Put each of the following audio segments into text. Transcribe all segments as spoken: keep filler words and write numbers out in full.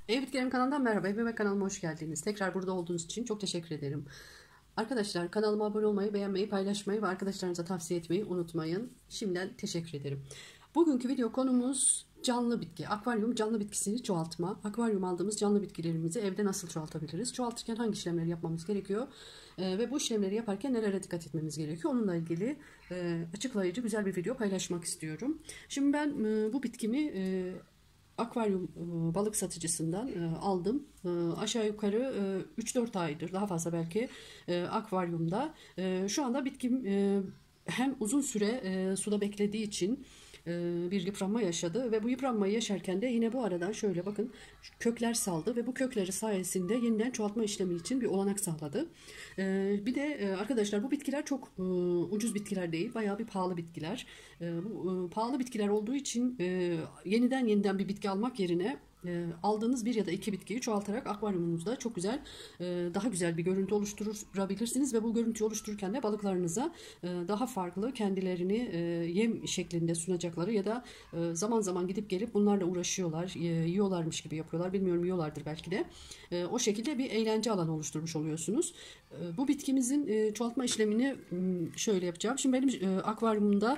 Ev Bitkilerim kanalından merhaba. Evime kanalıma hoş geldiniz. Tekrar burada olduğunuz için çok teşekkür ederim. Arkadaşlar kanalıma abone olmayı, beğenmeyi, paylaşmayı ve arkadaşlarınıza tavsiye etmeyi unutmayın. Şimdiden teşekkür ederim. Bugünkü video konumuz canlı bitki. Akvaryum canlı bitkisini çoğaltma. Akvaryum aldığımız canlı bitkilerimizi evde nasıl çoğaltabiliriz? Çoğaltırken hangi işlemleri yapmamız gerekiyor? Ee, ve bu işlemleri yaparken nelere dikkat etmemiz gerekiyor? Onunla ilgili e, açıklayıcı güzel bir video paylaşmak istiyorum. Şimdi ben e, bu bitkimi e, akvaryum e, balık satıcısından e, aldım. E, aşağı yukarı e, üç dört aydır, daha fazla belki e, akvaryumda. E, şu anda bitkim e, hem uzun süre e, suda beklediği için e, bir yıpranma yaşadı ve bu yıpranmayı yaşarken de yine bu aradan şöyle bakın kökler saldı ve bu kökleri sayesinde yeniden çoğaltma işlemi için bir olanak sağladı. E, bir de e, arkadaşlar bu bitkiler çok e, ucuz bitkiler değil, bayağı bir pahalı bitkiler. E, bu e, pahalı bitkiler olduğu için e, yeniden yeniden bir bitki almak yerine e, aldığınız bir ya da iki bitkiyi çoğaltarak akvaryumunuzda çok güzel, e, daha güzel bir görüntü oluşturabilirsiniz ve bu görüntüyü oluştururken de balıklarınıza e, daha farklı kendilerini e, yem şeklinde sunacakları ya da e, zaman zaman gidip gelip bunlarla uğraşıyorlar, e, yiyorlarmış gibi yapıyorlar. Bilmiyorum, yiyorlardır belki de. E, o şekilde bir eğlence alanı oluşturmuş oluyorsunuz. E, bu bitkimizin e, çoğaltma işlemini şöyle yapacağım. Şimdi benim e, akvaryumumda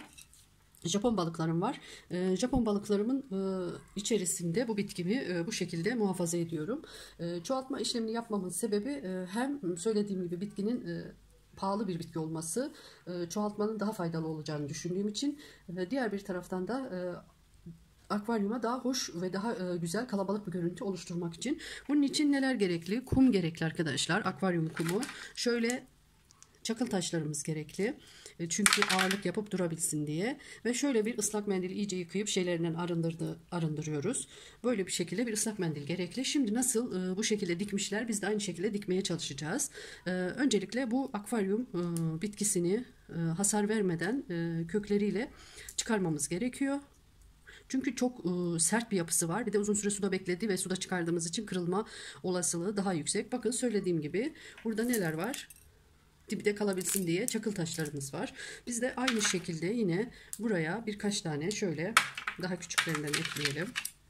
Japon balıklarım var. E, Japon balıklarımın e, içerisinde bu bitkimi e, bu şekilde muhafaza ediyorum. E, çoğaltma işlemini yapmamın sebebi e, hem söylediğim gibi bitkinin e, pahalı bir bitki olması, e, çoğaltmanın daha faydalı olacağını düşündüğüm için, e, diğer bir taraftan da e, akvaryuma daha hoş ve daha e, güzel kalabalık bir görüntü oluşturmak için. Bunun için neler gerekli? Kum gerekli arkadaşlar. Akvaryum kumu. Şöyle çakıl taşlarımız gerekli. Çünkü ağırlık yapıp durabilsin diye. Ve şöyle bir ıslak mendil iyice yıkayıp şeylerinden arındırdı, arındırıyoruz. Böyle bir şekilde bir ıslak mendil gerekli. Şimdi nasıl bu şekilde dikmişler, biz de aynı şekilde dikmeye çalışacağız. Öncelikle bu akvaryum bitkisini hasar vermeden kökleriyle çıkarmamız gerekiyor. Çünkü çok sert bir yapısı var. Bir de uzun süre suda bekledi ve suda çıkardığımız için kırılma olasılığı daha yüksek. Bakın söylediğim gibi burada neler var? Dibde kalabilsin diye çakıl taşlarımız var. Biz de aynı şekilde yine buraya birkaç tane şöyle daha küçüklerinden ekleyelim.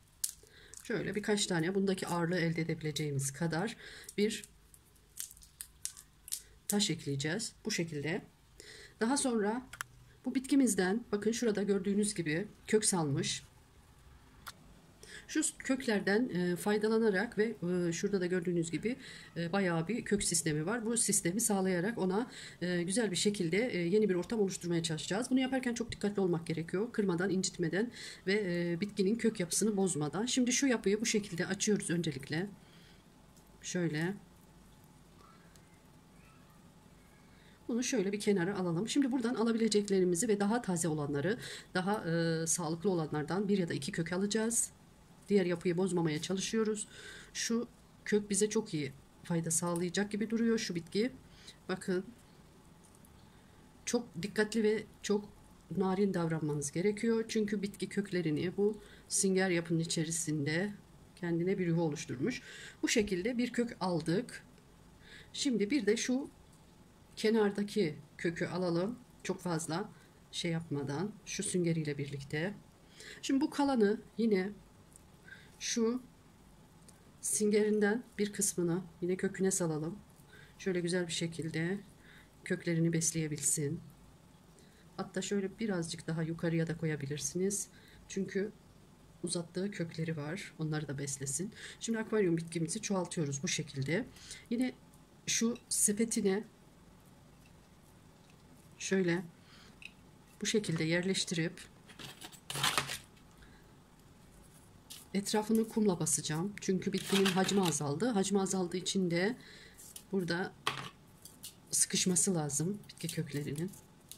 Şöyle birkaç tane bundaki ağırlığı elde edebileceğimiz kadar bir taş ekleyeceğiz. Bu şekilde. Daha sonra bu bitkimizden bakın şurada gördüğünüz gibi kök salmış. Şu köklerden e, faydalanarak ve e, şurada da gördüğünüz gibi e, bayağı bir kök sistemi var. Bu sistemi sağlayarak ona e, güzel bir şekilde e, yeni bir ortam oluşturmaya çalışacağız. Bunu yaparken çok dikkatli olmak gerekiyor. Kırmadan, incitmeden ve e, bitkinin kök yapısını bozmadan. Şimdi şu yapıyı bu şekilde açıyoruz öncelikle. Şöyle. Bunu şöyle bir kenara alalım. Şimdi buradan alabileceklerimizi ve daha taze olanları, daha e, sağlıklı olanlardan bir ya da iki kök alacağız. Diğer yapıyı bozmamaya çalışıyoruz. Şu kök bize çok iyi fayda sağlayacak gibi duruyor, şu bitki. Bakın. Çok dikkatli ve çok narin davranmanız gerekiyor. Çünkü bitki köklerini bu sünger yapının içerisinde kendine bir yuva oluşturmuş. Bu şekilde bir kök aldık. Şimdi bir de şu kenardaki kökü alalım. Çok fazla şey yapmadan şu süngeriyle birlikte. Şimdi bu kalanı yine şu süngerinden bir kısmını yine köküne salalım. Şöyle güzel bir şekilde köklerini besleyebilsin. Hatta şöyle birazcık daha yukarıya da koyabilirsiniz. Çünkü uzattığı kökleri var. Onları da beslesin. Şimdi akvaryum bitkimizi çoğaltıyoruz bu şekilde. Yine şu sepetine şöyle bu şekilde yerleştirip etrafını kumla basacağım. Çünkü bitkinin hacmi azaldı. Hacmi azaldığı için de burada sıkışması lazım bitki köklerinin.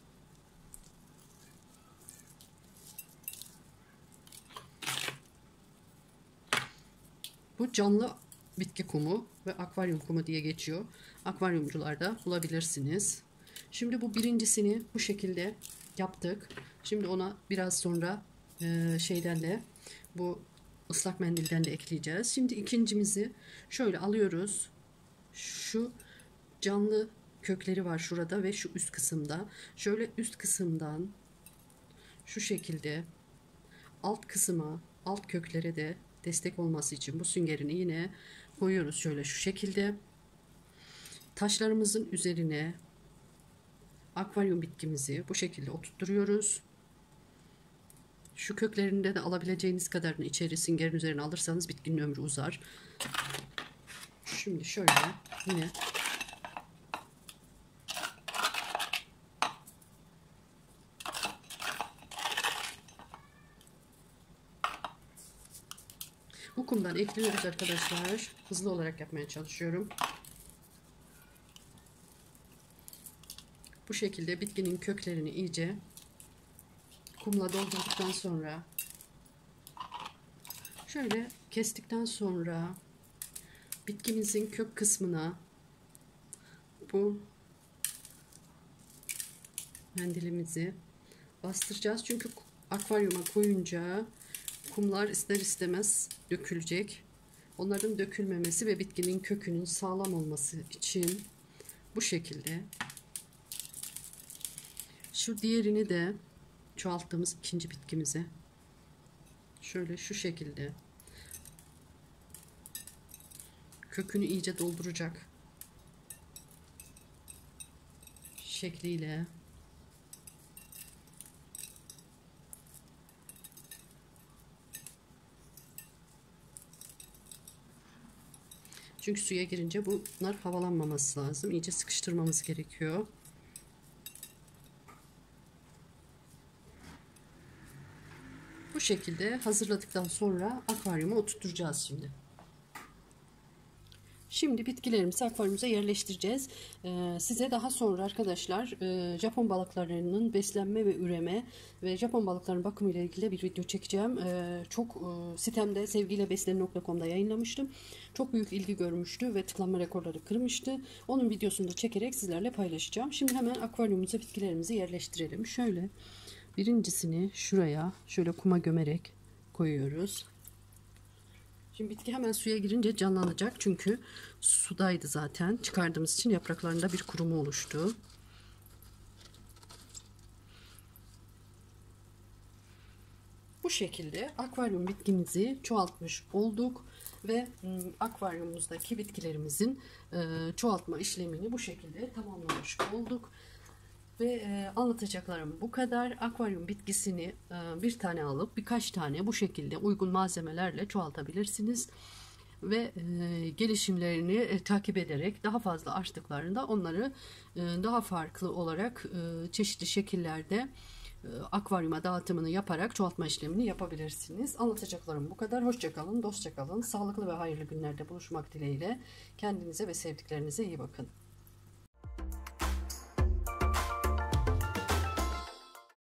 Bu canlı bitki kumu ve akvaryum kumu diye geçiyor. Akvaryumcularda bulabilirsiniz. Şimdi bu birincisini bu şekilde yaptık. Şimdi ona biraz sonra e, şeyden de bu ıslak mendilden de ekleyeceğiz. Şimdi ikincimizi şöyle alıyoruz. Şu canlı kökleri var şurada ve şu üst kısımda. Şöyle üst kısımdan şu şekilde alt kısma, alt köklere de destek olması için bu süngerini yine koyuyoruz şöyle şu şekilde. Taşlarımızın üzerine akvaryum bitkimizi bu şekilde oturtuyoruz. Şu köklerinde de alabileceğiniz kadarını içeri süngerin üzerine alırsanız bitkinin ömrü uzar. Şimdi şöyle yine bu kumdan ekliyoruz arkadaşlar. Hızlı olarak yapmaya çalışıyorum. Bu şekilde bitkinin köklerini iyice kumla doldurduktan sonra şöyle kestikten sonra bitkimizin kök kısmına bu mendilimizi bastıracağız. Çünkü akvaryuma koyunca kumlar ister istemez dökülecek. Onların dökülmemesi ve bitkinin kökünün sağlam olması için bu şekilde. Şu diğerini de çoğalttığımız ikinci bitkimize şöyle şu şekilde kökünü iyice dolduracak şekliyle çünkü suya girince bunlar havalanmaması lazım. İyice sıkıştırmamız gerekiyor. Bu şekilde hazırladıktan sonra akvaryuma oturtacağız şimdi. Şimdi bitkilerimizi akvaryumuza yerleştireceğiz. Ee, size daha sonra arkadaşlar e, Japon balıklarının beslenme ve üreme ve Japon balıklarının bakımı ile ilgili bir video çekeceğim. Ee, çok e, sitemde sevgiyle beslenin nokta com'da yayınlamıştım. Çok büyük ilgi görmüştü ve tıklanma rekorları kırmıştı. Onun videosunu da çekerek sizlerle paylaşacağım. Şimdi hemen akvaryumumuza bitkilerimizi yerleştirelim. Şöyle birincisini şuraya şöyle kuma gömerek koyuyoruz. Şimdi bitki hemen suya girince canlanacak. Çünkü sudaydı zaten. Çıkardığımız için yapraklarında bir kuruma oluştu. Bu şekilde akvaryum bitkimizi çoğaltmış olduk. Ve akvaryumumuzdaki bitkilerimizin çoğaltma işlemini bu şekilde tamamlamış olduk. Ve e, anlatacaklarım bu kadar. Akvaryum bitkisini e, bir tane alıp birkaç tane bu şekilde uygun malzemelerle çoğaltabilirsiniz. Ve e, gelişimlerini e, takip ederek daha fazla arttıklarında onları e, daha farklı olarak e, çeşitli şekillerde e, akvaryuma dağıtımını yaparak çoğaltma işlemini yapabilirsiniz. Anlatacaklarım bu kadar. Hoşça kalın, dostça kalın. Sağlıklı ve hayırlı günlerde buluşmak dileğiyle. Kendinize ve sevdiklerinize iyi bakın.